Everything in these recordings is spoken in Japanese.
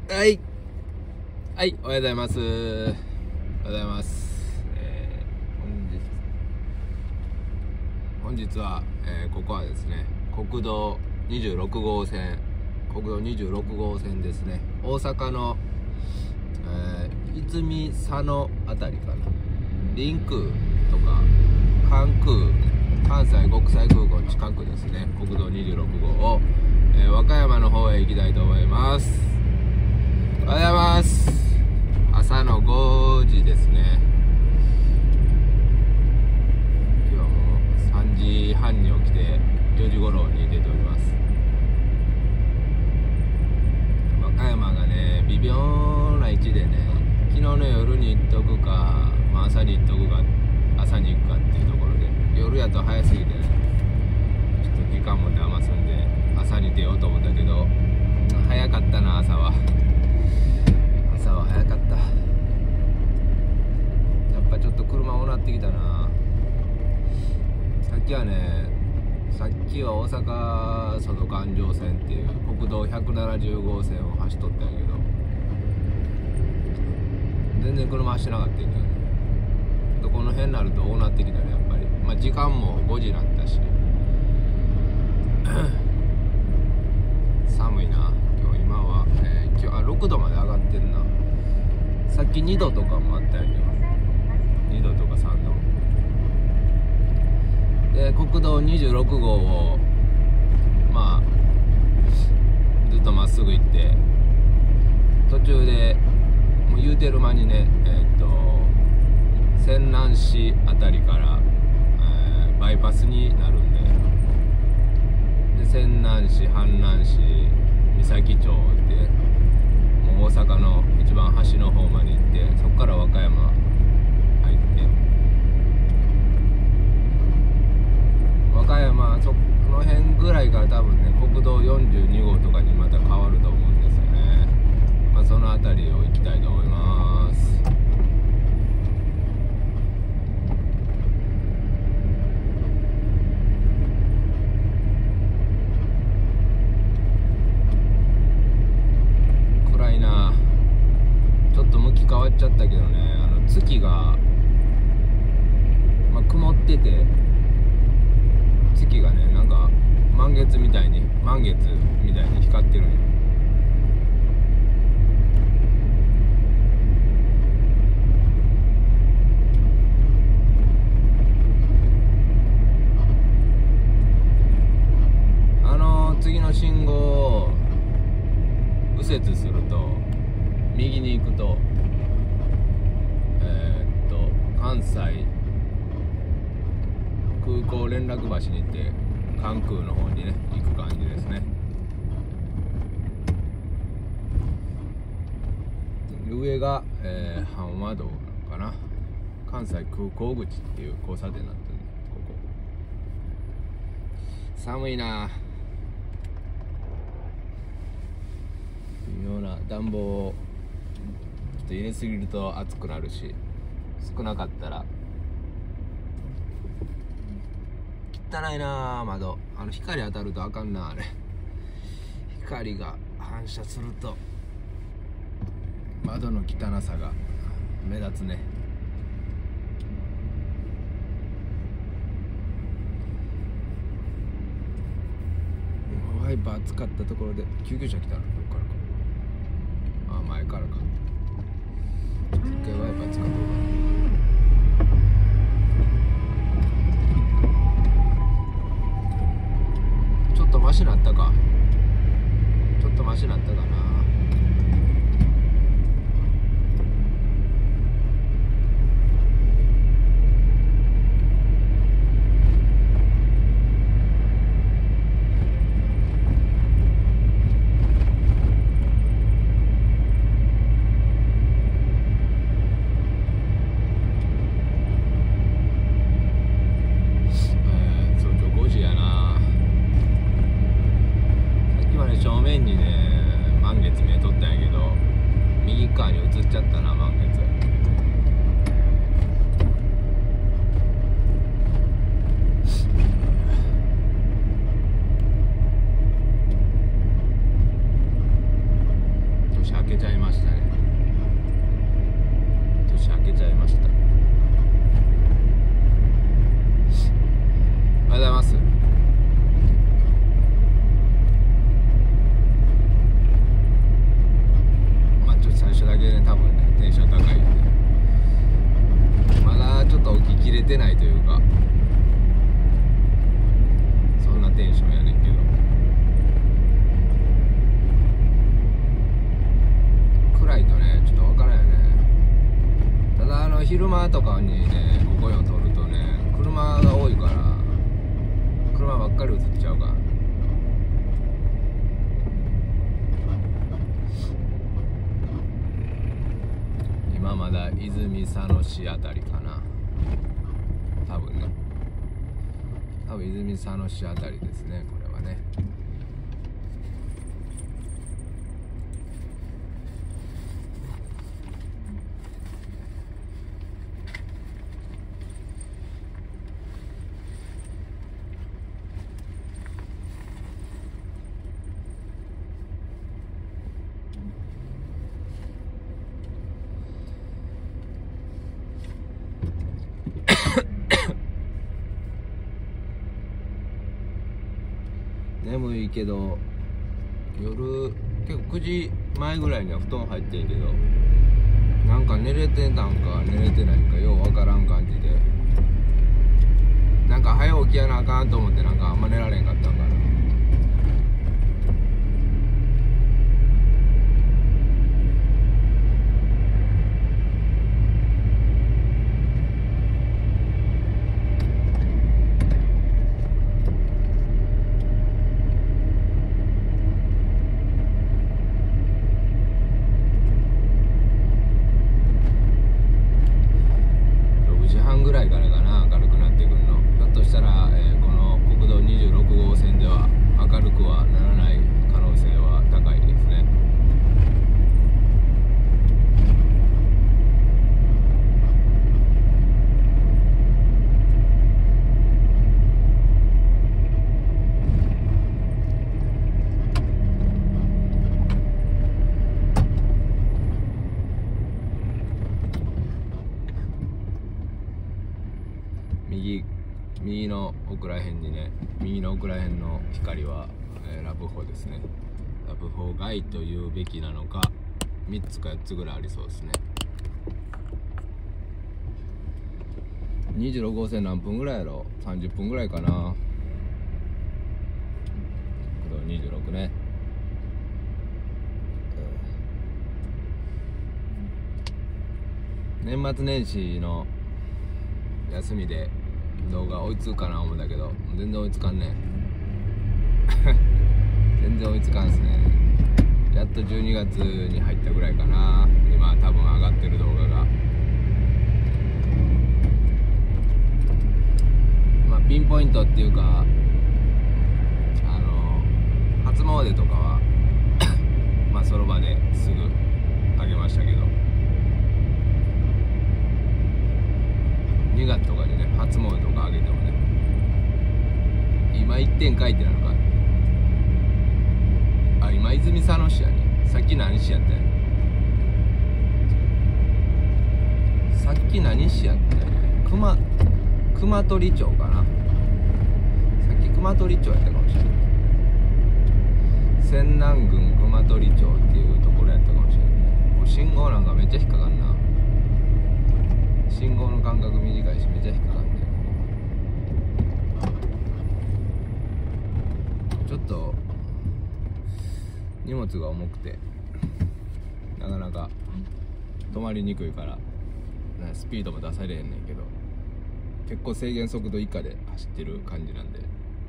はい。はい、おはようございます。おはようございます。本日は、ここはですね、国道26号線ですね。大阪の、泉佐野あたりかな。リンクとか関西国際空港の近くですね。国道26号を、和歌山の方へ行きたいと思います。おはようございます。朝の5時ですね。今日も3時半に起きて4時頃に出ております。和歌山がね、微妙な位置でね、昨日の夜に行っとくか、朝に行っとくか、朝に行くかっていうところで、夜やと早すぎてね、ちょっと時間も余すんで朝に出ようと思ったけど、早かったな。朝は早かった。やっぱちょっと車もなってきたな。さっきは大阪外環状線っていう国道170号線を走っとったんやけど、全然車走ってなかったんだよね。この辺になるとこうなってきたね。やっぱり時間も5時になったし寒いな。今は、6度まで上がってんな。さっき2度とかもあったんやけど、2度とか3度で、国道26号をずっとまっすぐ行って、途中でもう言うてる間にね、泉南市あたりから、バイパスになるんで、泉南市、阪南市、三崎町ってもう大阪の一番端の方まで行って、そこから和歌山入って、和歌山その辺ぐらいから多分ね、国道42号とかにまた変わると思うんですよね。その辺りを行きたいと思います。暗いな。ちょっと向き変わっちゃったけどね、月が、曇ってて、月がね、なんか満月みたいに光ってるんよ。次の信号を右折すると、右に行くと関西空港連絡橋に行って関空の方にね行く感じですね。上が、阪和道なのかな。関西空港口っていう交差点になってる。ここ寒いな。微妙な暖房をちょっと入れすぎると暑くなるし、少なかったら汚いな。窓光当たるとあかんな。あれ光が反射すると窓の汚さが目立つね。ワイパー使ったところで救急車来たら、どっからか。前からか。一回ワイパー使おうかな。ちょっとマシなったか。な。正面にね、満月見えとったんやけど、右側に映っちゃったな、満月。よし、開けち車とかにねここを撮るとね車が多いから車ばっかり映っちゃうから。今まだ泉佐野市あたりかな、多分ね、多分泉佐野市あたりですね、これはね。眠いけど夜結構9時前ぐらいには布団入ってんけど、なんか寝れてたんか寝れてないんかようわからん感じで、なんか早起きやなあかんと思ってなんかあんま寝られんかったんかな。ぐらいからかな、明るくなってくるの。ひょっとしたら、この国道26号線では明るくはならない可能性は高いですね。右の奥らへんにね、右の奥らへんの光は、ラブホですね。ラブホ街というべきなのか、3つか4つぐらいありそうですね。26号線何分ぐらいやろ、30分ぐらいかな。これ26ね。年末年始の休みで動画追いつくかな思うんだけど、全然追いつかんね全然追いつかんすね。やっと12月に入ったぐらいかな、今多分上がってる動画が。まあピンポイントっていうか、初詣とかはまあその場ですぐあげましたけど、2月とかにね初詣とかあげてもね、今行ってんかいってなるから。あ、今泉佐野市やね。さっき何市やったんや。さっき何市やったんや。熊取町かな。さっき熊取町やったかもしれない。泉南郡熊取町っていうところやったかもしれない。もう信号なんかめっちゃ引っかかんな。信号の間隔短いしめっちゃ引っかかんね。ちょっと荷物が重くてなかなか止まりにくいからスピードも出されへんねんけど、結構制限速度以下で走ってる感じなんで。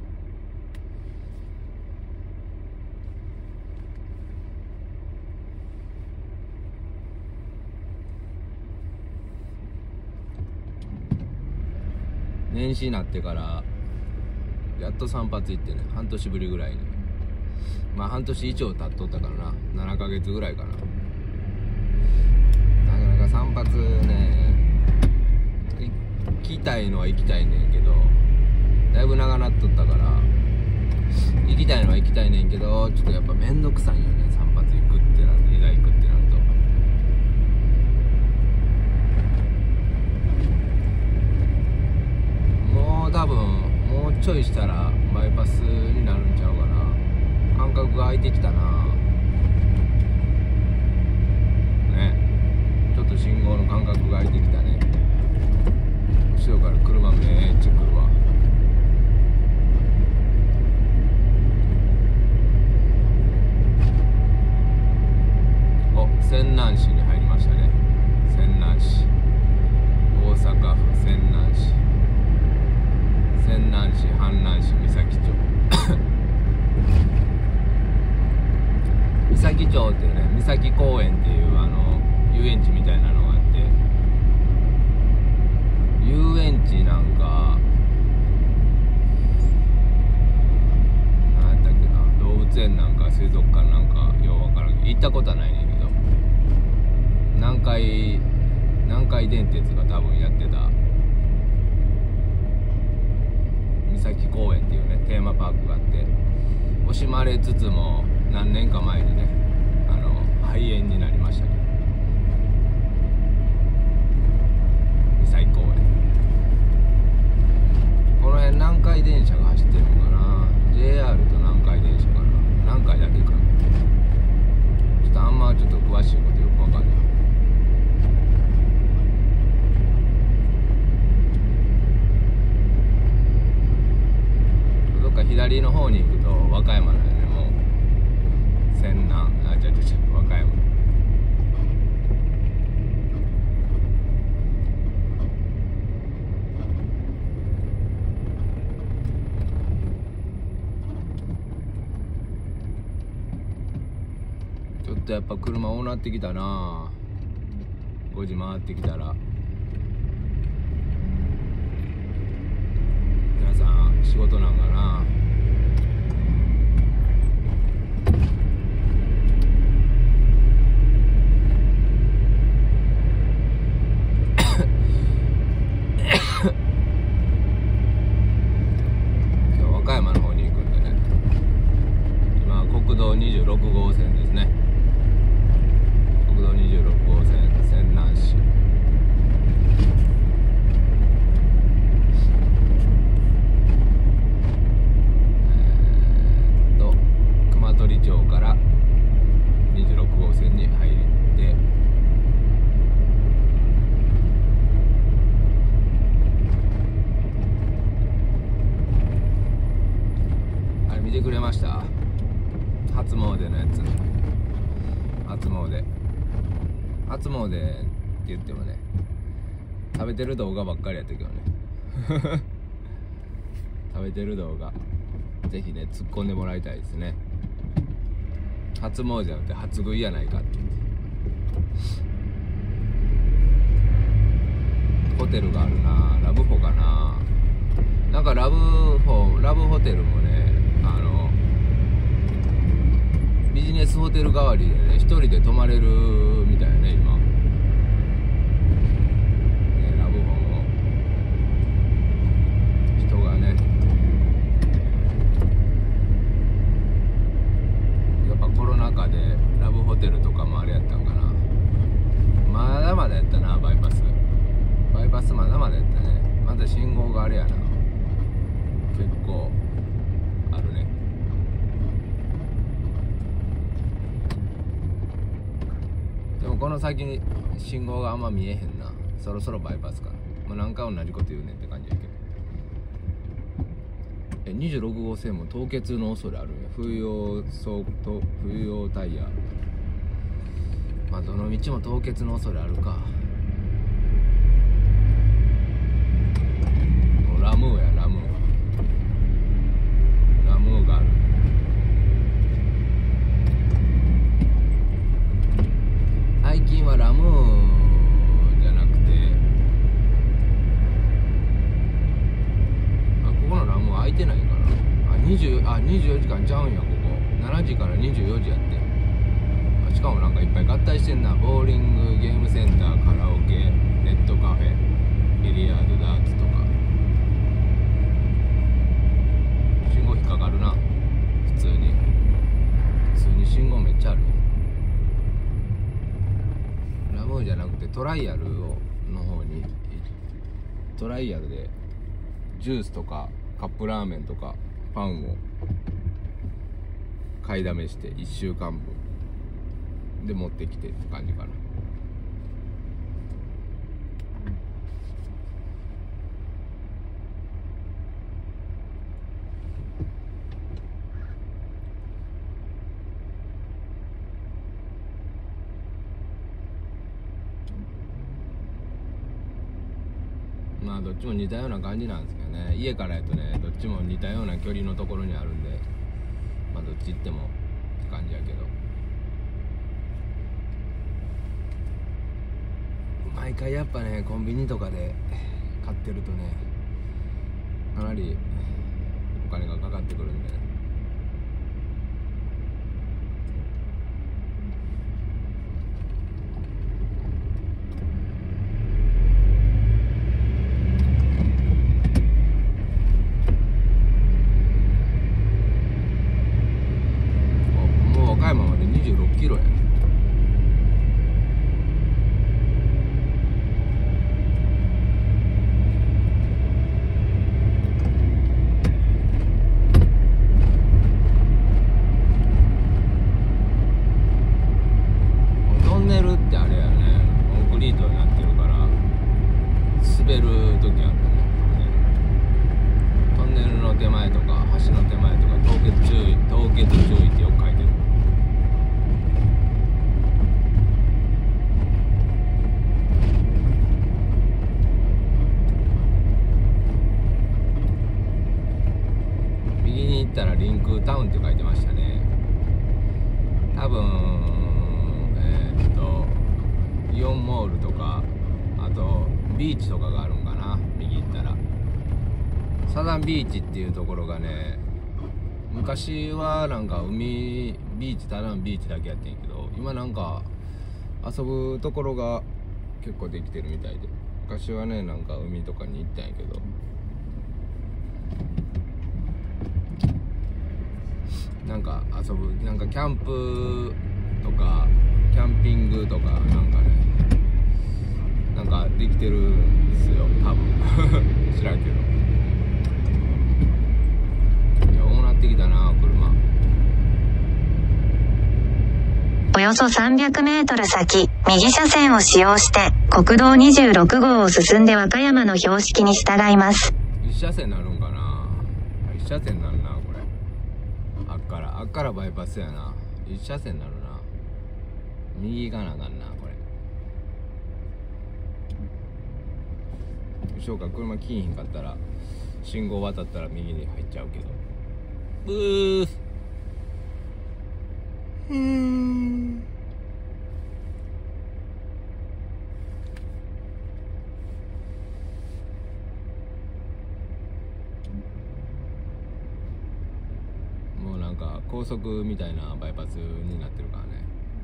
年始になってからやっと散髪行ってね、半年ぶりぐらいに。まあ半年以上経っとったからな、7ヶ月ぐらいかな。なかなか散髪ね、行きたいのは行きたいねんけど、だいぶ長なっとったから、行きたいのは行きたいねんけど、ちょっとやっぱめんどくさいよね、散髪行くってなると、枝行くってなると。もう多分もうちょいしたらバイパスになるんちゃうかな。間隔が空いてきたなね。ちょっと信号の間隔が空いてきたね。後ろから車めっちゃ来るわ。お、泉南市に入りましたね。泉南市。お崎町っていうね、三崎公園っていう遊園地みたいなのがあって、遊園地なんか何やったっけな、動物園なんか水族館なんかようわからんけど行ったことはないねんけど、南海電鉄が多分やってた三崎公園っていうねテーマパークがあって、惜しまれつつも何年か前にね廃園になりましたけど、三崎公園、この辺南海電車が走ってるのかな、 JR と南海電車かな、南海だけかな、ちょっとあんまちょっと詳しいことよくわかんない。どっか左の方に行くと和歌山なんでね、もう泉南、和歌山、ちょっとやっぱ車多なってきたな、5時回ってきたら。皆さん仕事なんかな。和歌山の方に行くんでね、今国道26号線ですね。国道26号線泉南市、熊取町から26号線に入って、あれ見てくれました？初詣のやつ。初詣って言ってもね、食べてる動画ばっかりやったけどね食べてる動画ぜひね突っ込んでもらいたいですね。初詣じゃなくて初食いやないかってホテルがあるな、ラブホかな、なんかラブホテルもね、ビジネスホテル代わりでね、一人で泊まれるみたいね今ね。ラブホも人がね、やっぱコロナ禍でラブホテルとかもあれやったんかな、まだまだやったな、バイパスまだまだやったね。まだ信号があれやな、結構あるね。でもこの先に信号があんま見えへんな、そろそろバイパスかな、何回同じこと言うねんって感じやけど。26号線も凍結の恐れあるんや。冬用タイヤ、まあどの道も凍結の恐れあるか。ラムーや、ラムーがある。最近はラムーじゃなくて、ここのラムー空いてないかな。24時間ちゃうんや、ここ7時から24時やって。しかもなんかいっぱい合体してんな。ボーリング、ゲームセンター、カラオケ、ネットカフェ、ビリヤード、ダーツとか。信号引っかかるな、普通に信号めっちゃある。ラムーじゃなくてトライアルの方に、トライアルでジュースとかカップラーメンとかパンを買いだめして1週間分で持ってきてって感じかな。まあどっちも似たような感じなんですけどね。家からやとね、どっちも似たような距離のところにあるんで、まあどっち行ってもって感じやけど。 毎回やっぱねコンビニとかで買ってるとねかなりお金がかかってくるんでね。もう和歌山まで26キロやね。トンネルってあれやね、コンクリートになってるから滑る時あるね。トンネルの手前とか橋の手前とか凍結注意ってよく書いてる。右に行ったらリンクタウンって書いてましたね。多分イオンモールとかあとビーチとかがあるんかな。右行ったらサザンビーチっていうところがね、昔はなんか海ビーチただのビーチだけやってんけど、今なんか遊ぶところが結構できてるみたいで、昔はねなんか海とかに行ったんやけど、なんか遊ぶなんかキャンプとかキャンピングとかなんかねなんかできてるんですよ多分知らんけど。いや多なってきたな車。 およそ300メートル先、右車線を使用して国道26号を進んで和歌山の標識に従います。 一車線になるんかな。一車線になるなこれ。あっからバイパスやな。一車線になるな。右行かなあかんなこれ。そうか車来いひんかったら信号渡ったら右に入っちゃうけど。もうなんか高速みたいなバイパスになってるからね。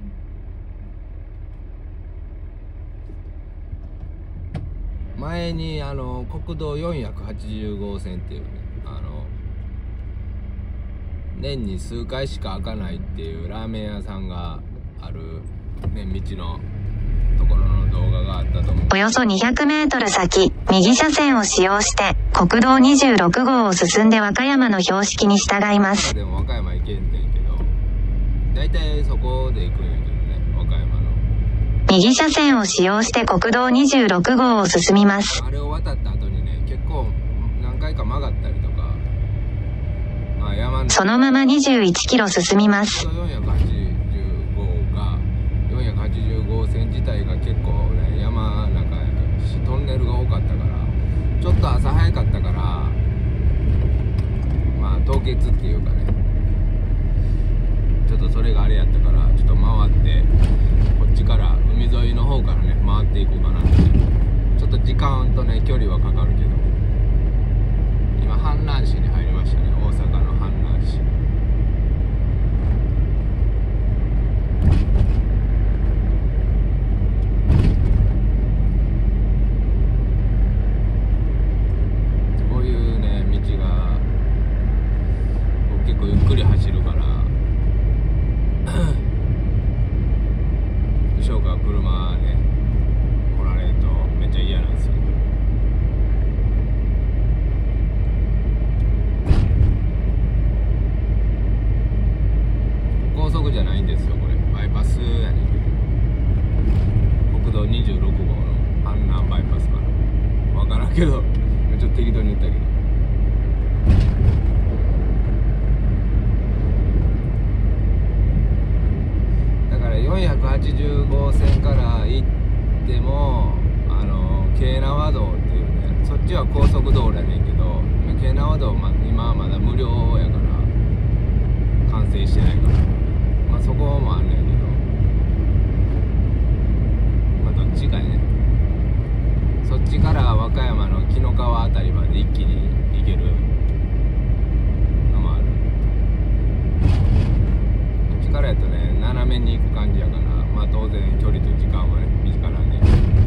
前に国道480号線っていうね年に数回しか開かないっていうラーメン屋さんがあるね道のところの動画があったと思う。 およそ200メートル先、右車線を使用して国道26号を進んで和歌山の標識に従います。 でも和歌山行けんねんけど、だいたいそこで行くんやけどね、和歌山の右車線を使用して国道26号を進みます。 あれを渡った後にね結構何回か曲がったりとか、まあ山のそのまま21キロ進みます。 480号線自体が結構ね山中やしトンネルが多かったからちょっと朝早かったからまあ凍結っていうかねちょっとそれがあれやったからちょっと回ってこっちから海沿いの方からね回っていこうかなって。ちょっと時間とね距離はかかるけど今阪南市に入りましたね。大阪の阪南市。こういうね道が結構ゆっくり走るから後ろから車ね来られるとめっちゃ嫌なんですよ。高速じゃないんですよこれ、バイパスやねんけど、国道26号の阪南バイパスかな分からんけどちょっと適当に言ったけど。だから480号線から行っても京奈和道っていうね、そっちは高速道路やねんけど京奈和道今はまだ無料やから完成してないから、まあそこもあんねんけど、まあどっちかやね。 やとね斜めに行く感じやから、まあ当然距離と時間はね短なんで、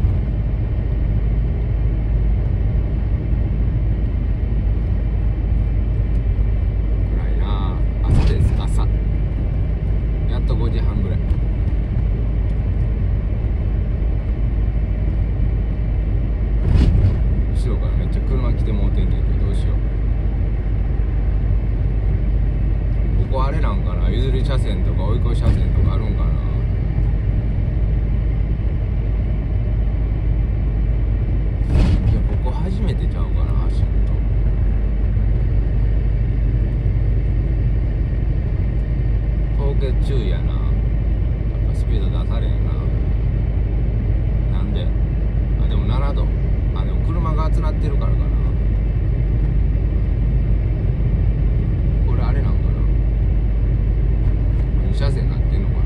暗いな。朝です。朝やっと5時半ぐらい。後ろからめっちゃ車来てもうてんねんけど、どうしよう。ここあれなんかな、譲り車線とか追い越し車線とかあるんかな。いやここ初めてちゃうかな、走ると。凍結注意やな。やっぱスピード出されんな。なんで、あでも7度、あでも車が集まってるからかな。これあれなんかな、2車線になってんのかな。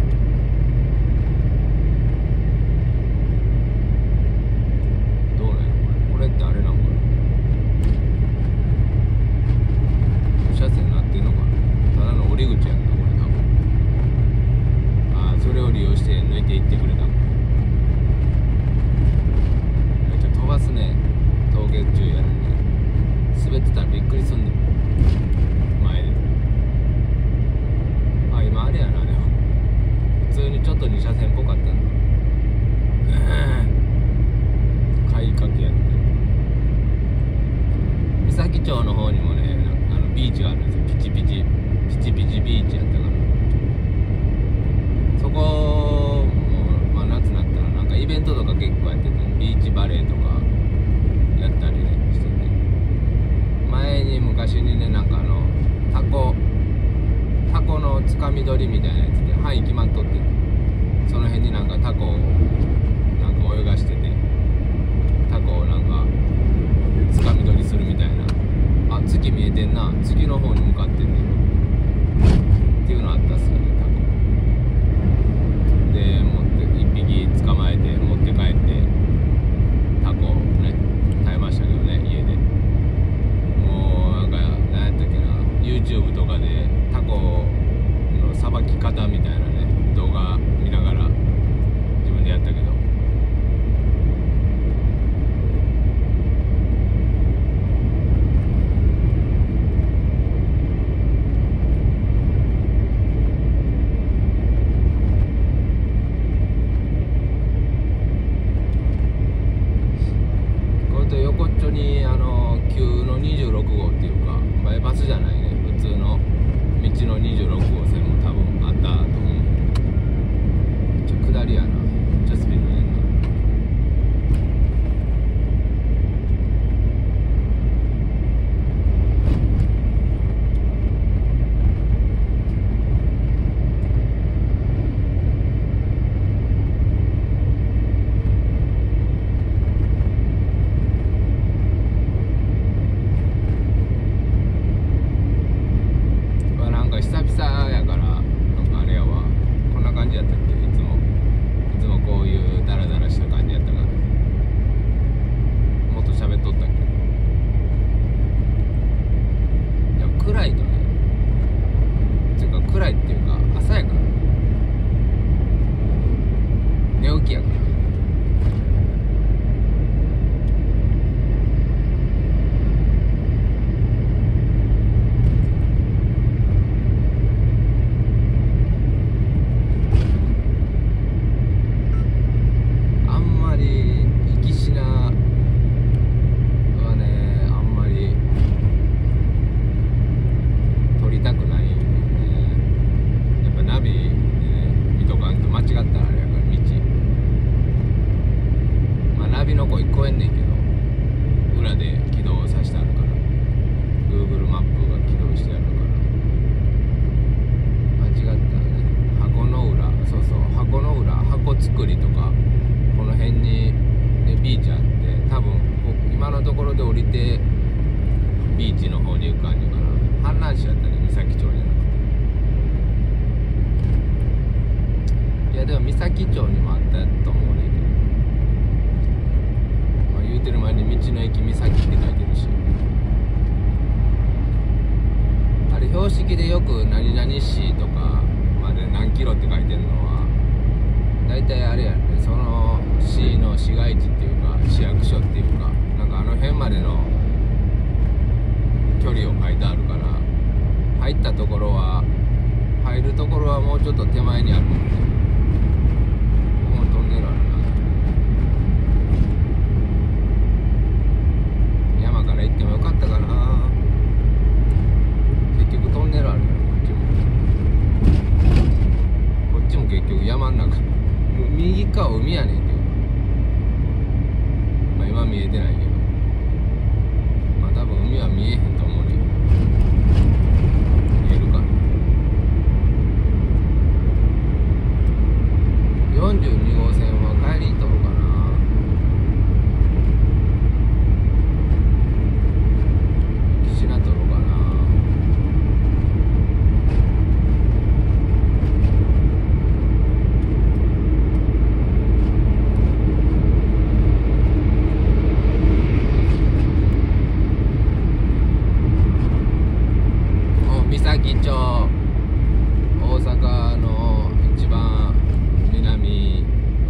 どうなんやろこれってあれなんかな、2車線になってんのかな。ただの降り口やんなこれ多分。ああそれを利用して抜いていってくれた。めっちゃ飛ばすね。凍結注意やのに滑ってたらびっくりすんねん前で。あ今あれやな。でも普通にちょっと2車線っぽかったんだ。買いかけやって。三崎町の方にもねビーチがあるんですよ。ピチピチビーチやったから、そこも、まあ、夏になったらなんかイベントとか結構やってて、ビーチバレーとかやったりねしてて、前に昔にねなんかタコのつかみ取りみたいなやつで範囲決まっとって、その辺になんかタコをなんか泳がしてて、タコをなんかつかみ取りするみたいな。あ月見えてんな。月の方に向かってんねっていうのあったっすよね。タコで持って1匹捕まえて持って帰ってタコをね食べましたけどね、家で。もうなんか何やったっけな、 YouTube とかでタコのさばき方みたいなね動画見ながら自分でやったけど、横っちょに急の26号っていうかバイパスじゃないね、普通の道の26号線も多分あったと思う。めっちゃ下りやな。めっちゃスピードやな。久々やからなんかあれやわ、こんな感じやったっけ。いつもこういうダラダラした感じやったから、もっと喋っとったっけ。でも暗いとね、っていうか暗いっていうか朝やから、寝起きやから。ナビの子1個えんねんけど、裏で起動させてあるから、 Google マップが起動してあるから。間違ったね。箱の裏、そうそう、箱の裏、箱作りとかこの辺に、ね、ビーチあって、多分今のところで降りてビーチの方に行く感じかな。阪南市やったね、三崎町じゃなくて。いやでも三崎町にもあったと思うねんけど、言うてる前に道の駅三崎って書いてるし、あれ標識でよく何々市とかまで流ところはもうちょっと手前にあるもんね。ここもトンネルあるな。山から行ってもよかったかな。結局トンネルあるよ、こっちも結局山の中。右側海やねんけど、まあ今見えてないけど、まあ多分海は見えへんと思うねん。見えるかな。42号線は帰りに通るかな。岸名通ろうかな。三崎町、大阪の一番南、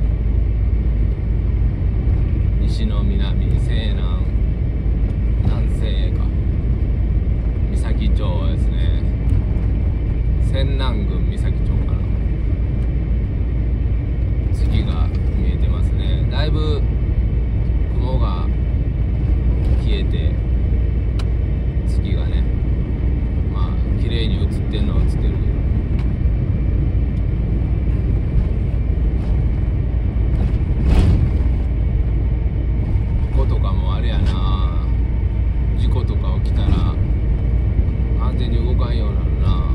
西の南、西南、南西か、三崎町ですね。泉南郡三崎町かな。月が見えてますね。だいぶ雲が消えて、月がね、綺麗に映ってんのは映ってるけど、こことかもあれやな、事故とか起きたら完全に動かんようになるな。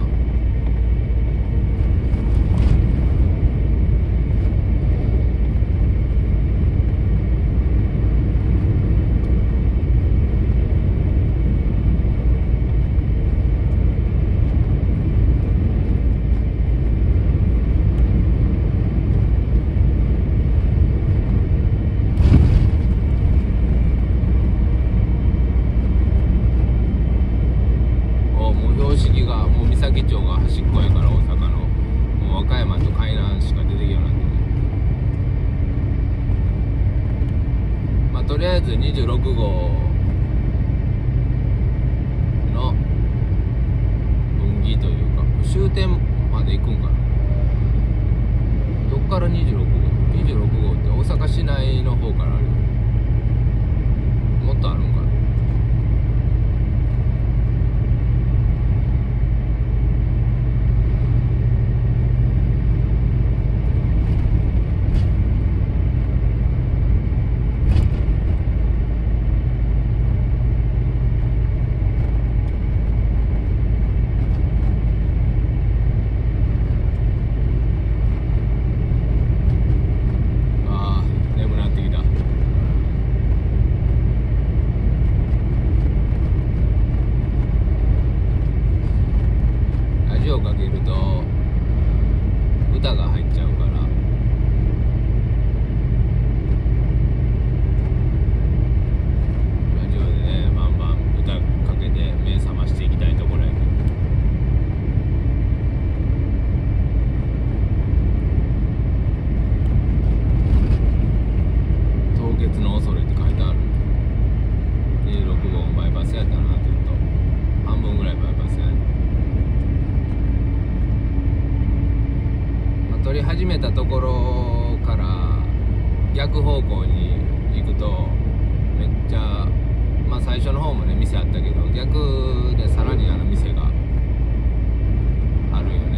もう三崎町が端っこやから、大阪のもう和歌山と海南しか出てきようになってね。まあとりあえず26号の分岐というか終点まで行くんかな。どっから26号って大阪市内の方からあるよ。もっとあるんかな。かけると歌が入っちゃうから、ラジオでねバンバン歌かけて目覚ましていきたいところやけど、凍結の恐れって書いてある。26号バイパスやったな。ずっと半分ぐらいバイパスやね。撮り始めたところから逆方向に行くとめっちゃ、まあ最初の方もね店あったけど、逆でさらに店があるよね。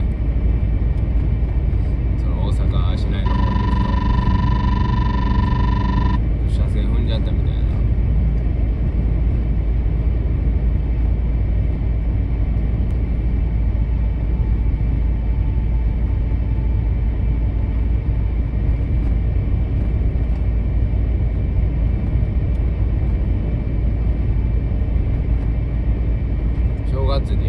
その大阪市内の方に行くと車線踏んじゃったみたいな。正月に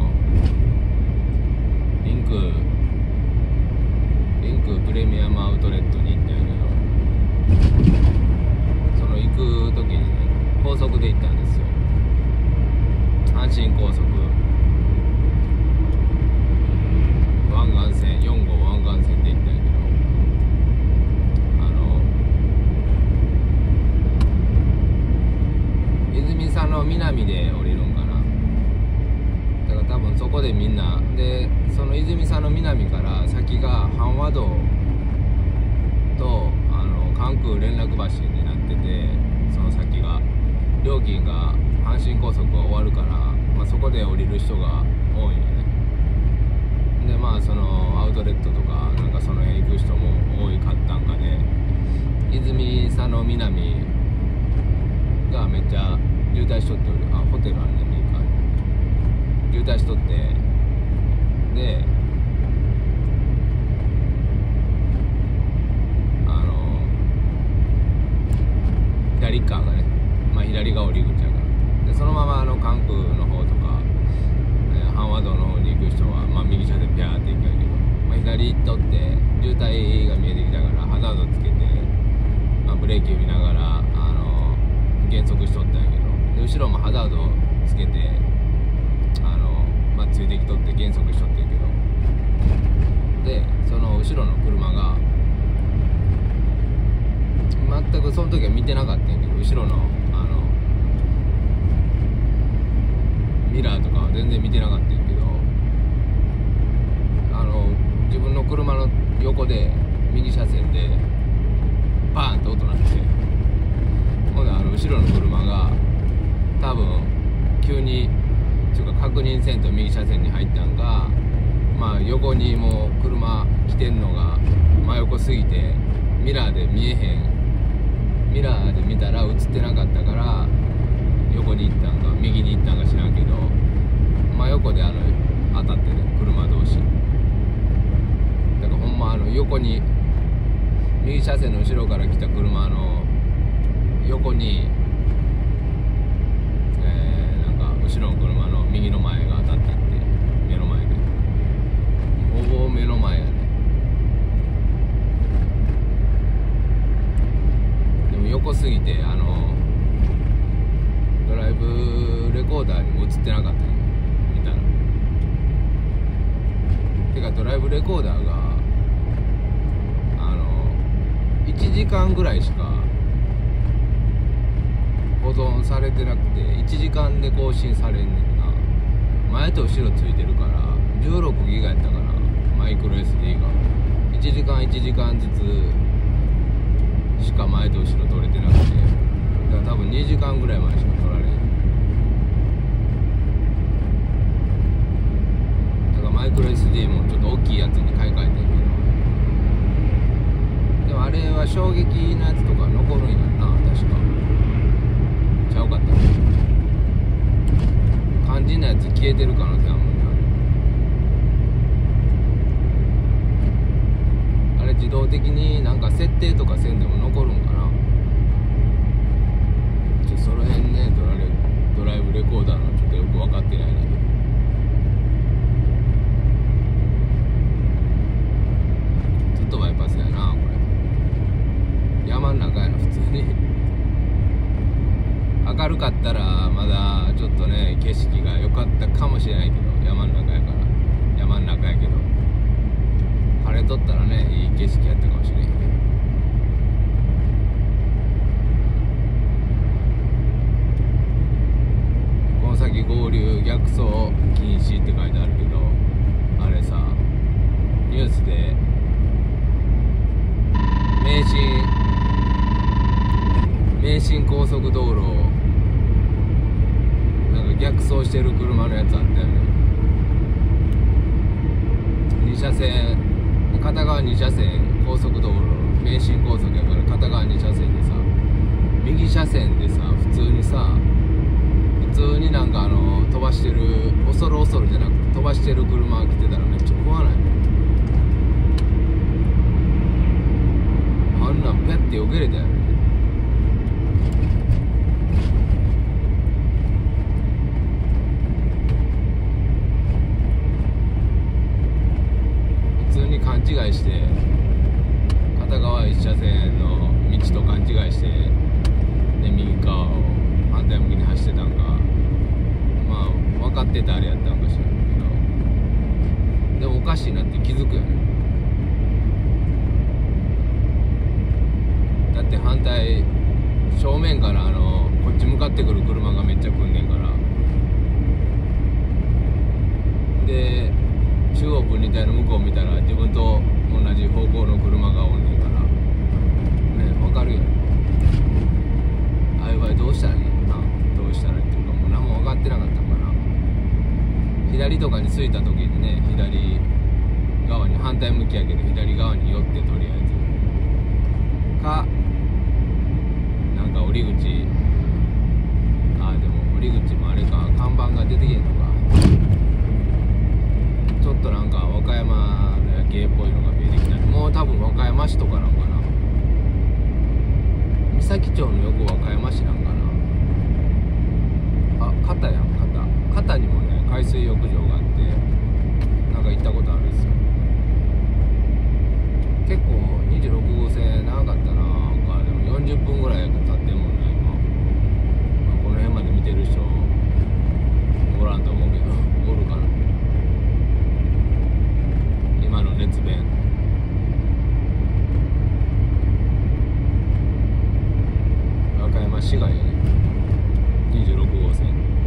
リンクプレミアムアウトレットに行ったんやけど、その行く時にね高速で行ったんですよ。阪神高速湾岸線4号湾岸線で行ったんやけど、泉佐野南で降りるんかな。だから多分そこでみんなで、その泉佐野南から先が阪和道と関空連絡橋になってて、その先が料金が阪神高速が終わるから、そこで降りる人が多いよね。でそのアウトレットとかなんかその辺行く人も多いかったんかで、泉佐野南がめっちゃ渋滞しとっておる。ホテルあるね、民間渋滞しとって、で左側がね、左が降り口やから、でそのまま関空の方とか、阪和道の方に行く人は、右車でピャーって行くんやけど、左行っとって渋滞が見えてきたからハザードつけて、ブレーキ踏みながら減速しとったんやけど、で後ろもハザードつけてついてきとって減速しとってんけど、でその後ろの車が全くその時は見てなかったんやけど、後ろのミラーとかは全然見てなかったんやけど、自分の車の横で右車線でバーンと音鳴って、ほんで後ろの車が多分急に確認せんと右車線に入ったんが、横にもう車来てんのが真横すぎてミラーで見えへん、ミラーで見たら映ってなかったから横に行ったんか右に行ったんか知らんけど、真横で当たってね、車同士だから、ほんま横に右車線の後ろから来た車の横に後ろの車の右の前が当たっていって、目の前でほぼ目の前やね。でも横すぎてドライブレコーダーにも映ってなかったね、見たら。てかドライブレコーダーが1時間ぐらいしか保存されてなくて、1時間で更新されんねんな。前と後ろついてるから16ギガやったかな、マイクロ SD が1時間1時間ずつしか前と後ろ撮れてなくて、だから多分2時間ぐらい前しか撮られん。だからマイクロ SD もちょっと大きいやつに買い替えてんけど、でもあれは衝撃のやつとか残るんやんな、確か。ちゃうかったね。肝心なやつ消えてる可能性あるもんな。あれ自動的になんか設定とかせんでも残るんかな。その辺ね、ドライブレコーダーのちょっとよく分かってないねんけど、ずっとバイパスやなこれ。山ん中やな普通に。明るかったらまだちょっとね景色が良かったかもしれないけど、山の中やから山の中やけど、晴れとったらねいい景色やったかもしれんけど、この先合流逆走禁止って書いてあるけど、あれさニュースで名神高速道路なんか逆走してる車のやつあったよね。2車線片側2車線高速道路、名神高速やから片側2車線でさ、右車線でさ普通になんか飛ばしてる、恐る恐るじゃなくて飛ばしてる車が来てたらめっちゃ怖ない？あんなんペッて避けれたよね。勘違いして片側1車線の道と勘違いして、で右側を反対向きに走ってたんか、分かってたあれやったんかしらんけど、でもおかしいなって気づくよね。だって反対正面からこっち向かってくる車がめっちゃ来んねんから、で中央分離帯の向こう見たら自分と同じ方向の車がおんねんからね、分かるよ。ああいう場合どうしたらいいのかな、どうしたらいいっていうか、もう何も分かってなかったのかな。左とかに着いた時にね、左側に反対向きやけど左側に寄って、とりあえずかなんか降り口、でも降り口もあれか、看板が出てけんのか、ちょっとなんか和歌山の夜景っぽいのが見えてきたり、もう多分和歌山市とかなんかな、三崎町の横和歌山市なんかな。片やん、片にもね海水浴場があって、なんか行ったことあるんですよ。結構26号線長かったな。でも40分ぐらい経ってんもんね今。この辺まで見てる人おらんと思うけど、おるかな今の熱弁。和歌山市街やね、26号線。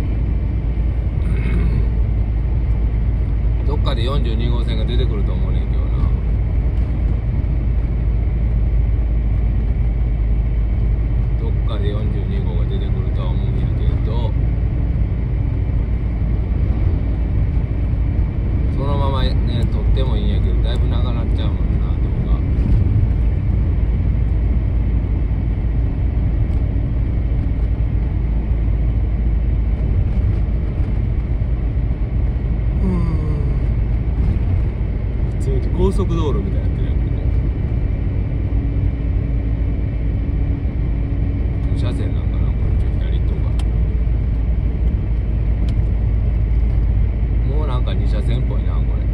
どっかで42号線が出てくると思うねんけどな。どっかで42号が出てくるとは思うんやけど、そのままね撮ってもいいんやけど、だいぶ長なっちゃうもんな、動画。高速道路みたいになってるやん、ここ。2車線なんかな、これ左とか。もうなんか2車線っぽいな、これ。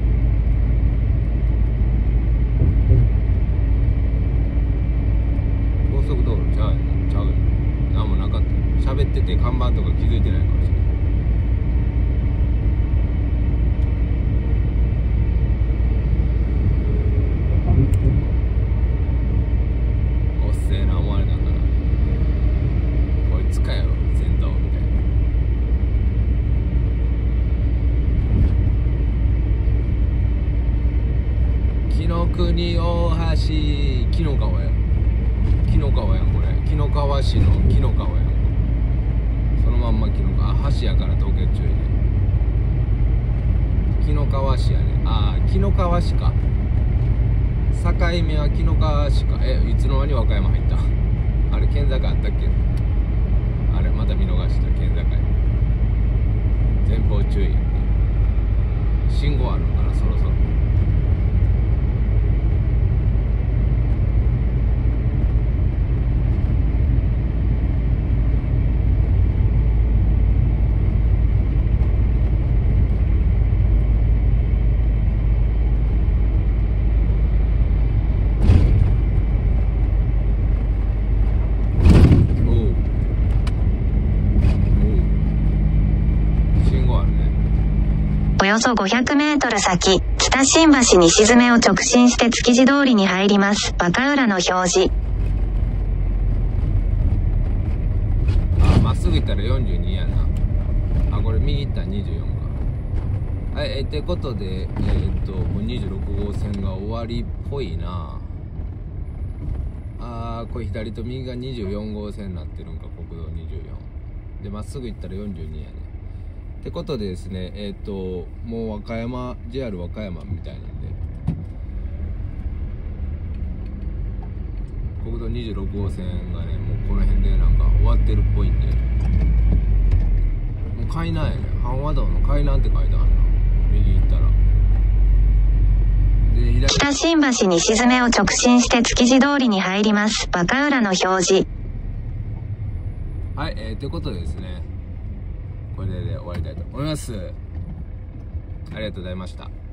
高速道路ちゃうよ、なんもなかった。喋ってて看板とか気づいてないかもしれない。おっせえな思われたんかな、こいつかよ先頭みたいな。紀ノ国大橋、紀の川や、紀の川やんこれ。紀の川市の紀の川やん、そのまんま紀の川。橋やから東京注意ね。紀の川市やね。紀の川市か。境目は紀の川市か。いつの間に和歌山入った。あれ県境あったっけ。あれまた見逃した。県境前方注意。信号あるのかな、そろそろ。 およそ500メートル先、北新橋西詰を直進して築地通りに入ります。和歌浦の表示。 まっすぐ行ったら42やな。これ右行ったら24か。はい、ってことで、もう26号線が終わりっぽいな。これ左と右が24号線になってるんか、国道24で、まっすぐ行ったら42やね。ってことでですね、もう和歌山 JR 和歌山みたいなんで、国道26号線がねもうこの辺でなんか終わってるっぽいんで、もう海南やね。阪和道の海南って書いてあるな、右行ったら。で北新橋西詰を直進して築地通りに入ります。和歌浦の表示。 はい、ということでですね、これで終わりたいと思います。ありがとうございました。